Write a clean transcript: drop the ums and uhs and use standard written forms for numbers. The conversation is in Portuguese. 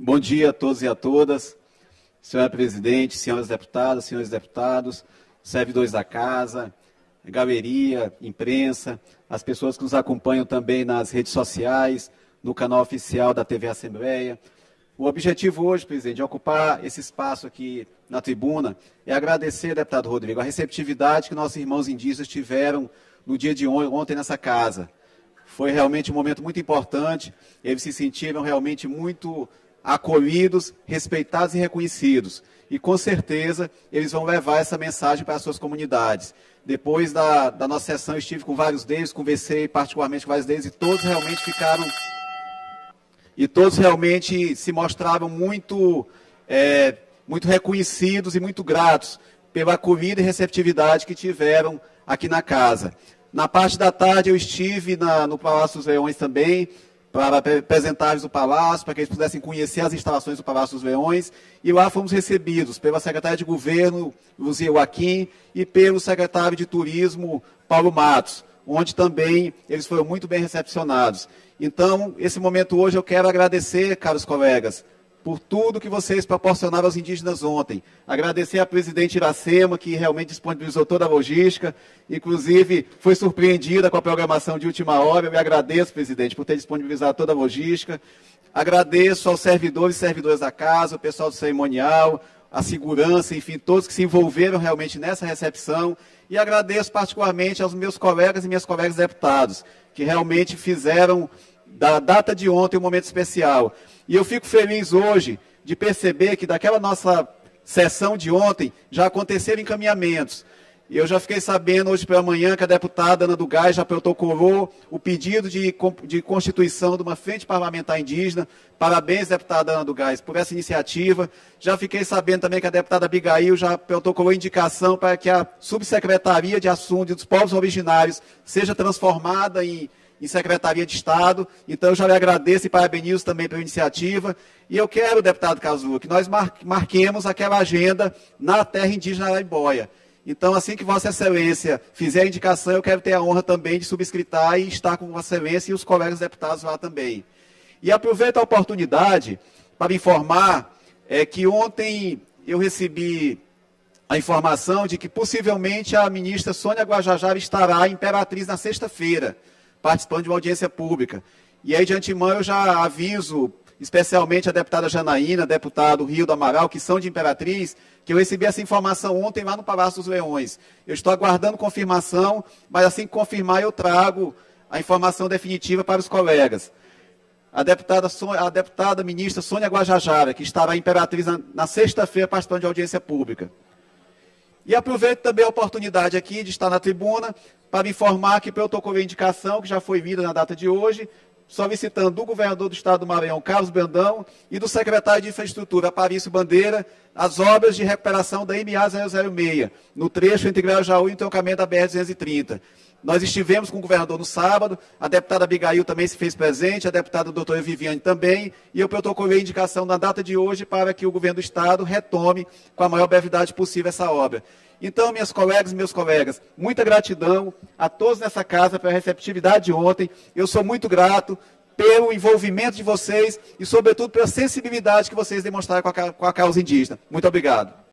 Bom dia a todos e a todas, senhora presidente, senhoras deputadas, senhores deputados, servidores da casa, galeria, imprensa, as pessoas que nos acompanham também nas redes sociais, no canal oficial da TV Assembleia. O objetivo hoje, presidente, de ocupar esse espaço aqui na tribuna é agradecer, deputado Rodrigo, a receptividade que nossos irmãos indígenas tiveram no dia de ontem nessa casa. Foi realmente um momento muito importante, eles se sentiram realmente muito acolhidos, respeitados e reconhecidos. E, com certeza, eles vão levar essa mensagem para as suas comunidades. Depois da nossa sessão, eu estive com vários deles, conversei particularmente com vários deles, e todos realmente se mostraram muito reconhecidos e muito gratos pela acolhida e receptividade que tiveram aqui na casa. Na parte da tarde, eu estive no Palácio dos Leões também, para apresentar-lhes o Palácio, para que eles pudessem conhecer as instalações do Palácio dos Leões, e lá fomos recebidos pela secretária de Governo, Luzia Joaquim, e pelo secretário de Turismo, Paulo Matos, onde também eles foram muito bem recepcionados. Então, esse momento hoje eu quero agradecer, caros colegas, por tudo que vocês proporcionaram aos indígenas ontem. Agradecer à presidente Iracema, que realmente disponibilizou toda a logística, inclusive foi surpreendida com a programação de última hora. Eu me agradeço, presidente, por ter disponibilizado toda a logística. Agradeço aos servidores e servidoras da casa, o pessoal do cerimonial, a segurança, enfim, todos que se envolveram realmente nessa recepção. E agradeço particularmente aos meus colegas e minhas colegas deputados, que realmente fizeram da data de ontem um momento especial. E eu fico feliz hoje de perceber que daquela nossa sessão de ontem já aconteceram encaminhamentos. E eu já fiquei sabendo hoje pela manhã que a deputada Ana do Gás já protocolou o pedido de constituição de uma frente parlamentar indígena. Parabéns, deputada Ana do Gás, por essa iniciativa. Já fiquei sabendo também que a deputada Abigail já protocolou indicação para que a Subsecretaria de Assuntos dos Povos Originários seja transformada em Secretaria de Estado. Então, eu já lhe agradeço e parabenizo também pela iniciativa. E eu quero, deputado Cazu, que nós marquemos aquela agenda na terra indígena Araribóia. Então, assim que Vossa Excelência fizer a indicação, eu quero ter a honra também de subscritar e estar com Vossa Excelência e os colegas deputados lá também. E aproveito a oportunidade para informar que ontem eu recebi a informação de que possivelmente a ministra Sônia Guajajara estará em Imperatriz na sexta-feira, participando de uma audiência pública. E aí, de antemão, eu já aviso, especialmente a deputada Janaína, deputado Rio do Amaral, que são de Imperatriz, que eu recebi essa informação ontem lá no Palácio dos Leões. Eu estou aguardando confirmação, mas assim que confirmar, eu trago a informação definitiva para os colegas. A deputada ministra Sônia Guajajara, que estará em Imperatriz na sexta-feira, participando de audiência pública. E aproveito também a oportunidade aqui de estar na tribuna para informar que protocolei a indicação, que já foi lida na data de hoje, solicitando do governador do estado do Maranhão, Carlos Brandão, e do secretário de Infraestrutura, Aparício Bandeira, as obras de recuperação da MA 006, no trecho entre Grajaú e o entroncamento da BR-230. Nós estivemos com o governador no sábado, a deputada Abigail também se fez presente, a deputada doutora Viviane também, e eu protocolei a indicação na data de hoje para que o governo do estado retome com a maior brevidade possível essa obra. Então, minhas colegas e meus colegas, muita gratidão a todos nessa casa pela receptividade de ontem. Eu sou muito grato pelo envolvimento de vocês e, sobretudo, pela sensibilidade que vocês demonstraram com a causa indígena. Muito obrigado.